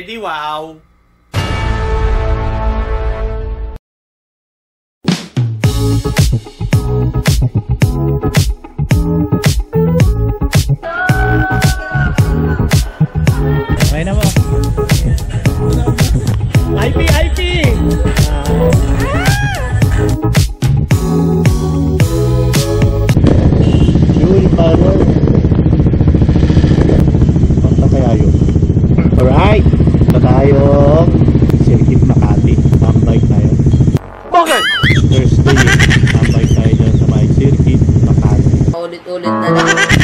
edi wow! Okay na mo. IP! Fuel power. Basta kaya yun. Alright! Ito tayo. Circuit Makati. Tambay tayo. Bakit? Thursday. Tambay tayo dyan sa may Circuit Makati. Ulit-ulit na lang.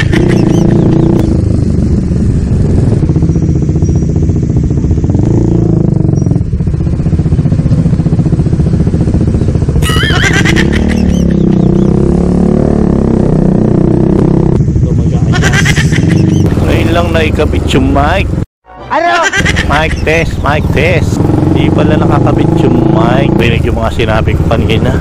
Lang naikabit yung mic. Ano? Mic test. Di pala nakakabit yung mic. Rinig yung mga sinabi ko kanina.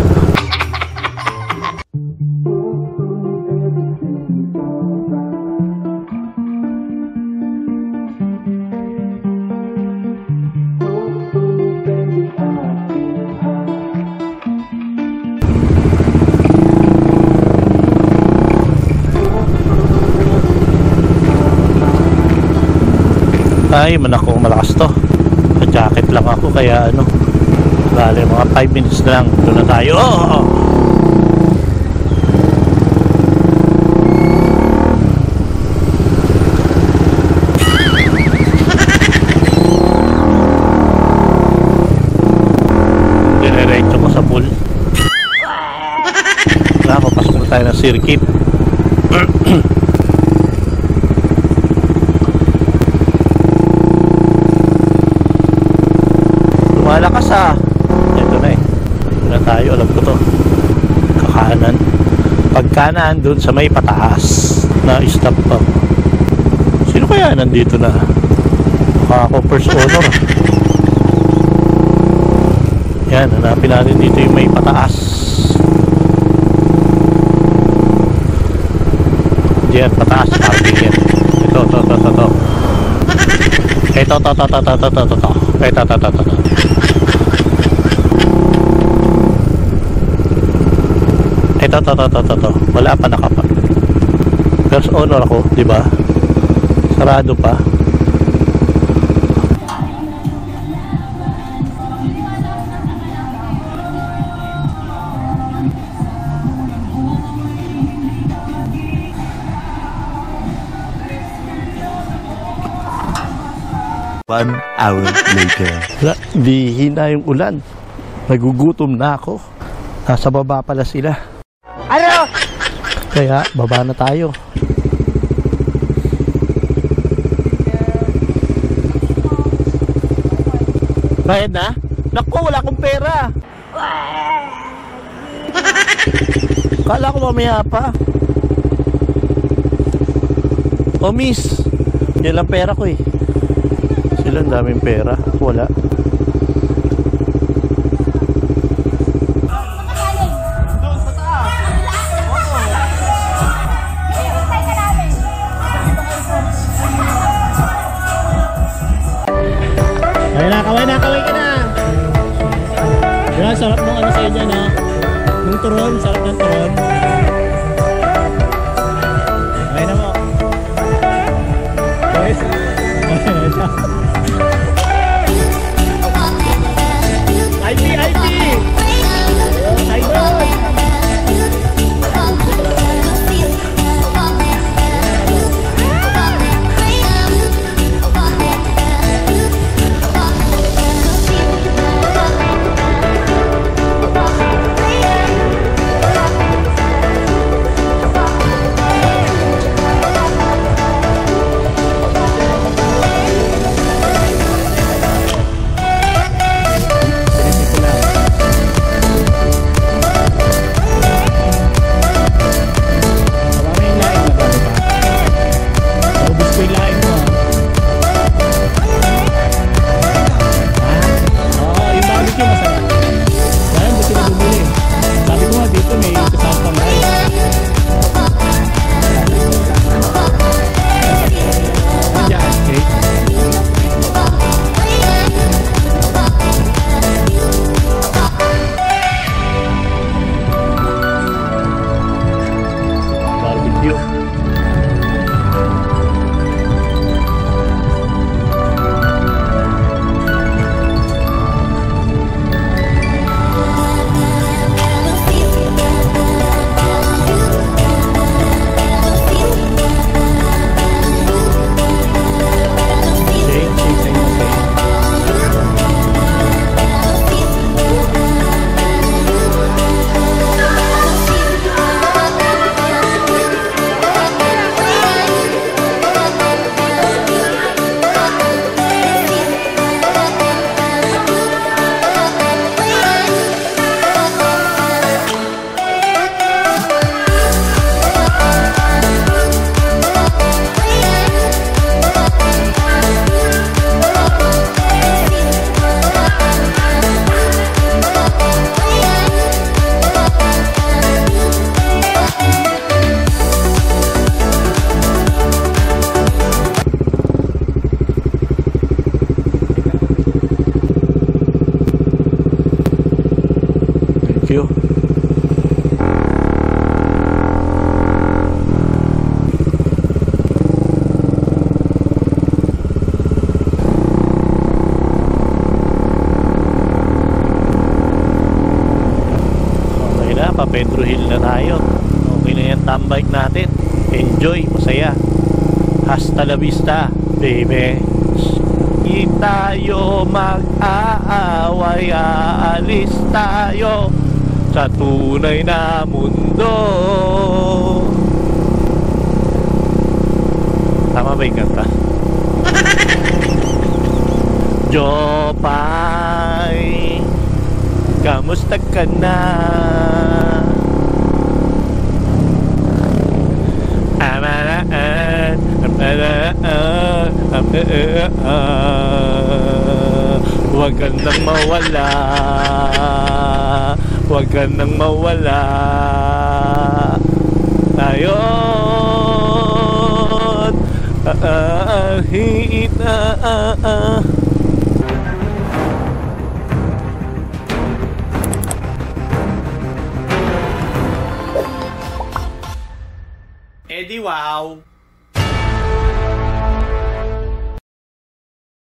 Ay, manako, malakas to. Jacket lang ako, kaya ano, bale mga 5 minutes na lang, doon na tayo. Dinerecho ko sa pool. Wala ko, pasok na tayo ng circuit. Malakas ah. Ito na eh. Ito na tayo. Alam ko to. Kakanan. Pagkanan dun sa may pataas na stop pa. Sino kaya nandito na? Baka ako first owner ah. Yan. Hanapin natin dito yung may pataas. Diyan. Pataas. Parking yan. Ito. Ito. Wala pa nakapag. First owner ako, di ba? Sarado pa. One hour later. Di hina yung ulan. Nagugutom na ako. Nasa baba pala sila. Ano? Kaya baba na tayo. Bayad na? Naku, wala akong pera. Kala ko mamaya pa. Oh miss, yan lang pera ko eh. Sila ang daming pera. Wala. Kaway ka na. Yan, sarap ng ano sa'yo dyan ha. Ng turon, sarap ng turon. Okay na mo. Guys. IP! Idol! video. Thank you. Okay na, pa-Pedro Hill na tayo. Okay na yan, tambike natin. Enjoy, masaya. Hasta la vista, baby. Di tayo mag-aaway, aalis tayo sa tunay na mundo. Tama ba yung kanta? Jopay, kamusta ka na? Huwag ka nang mawala, huwag ka nang mawala. Ayon, Eddie, wow.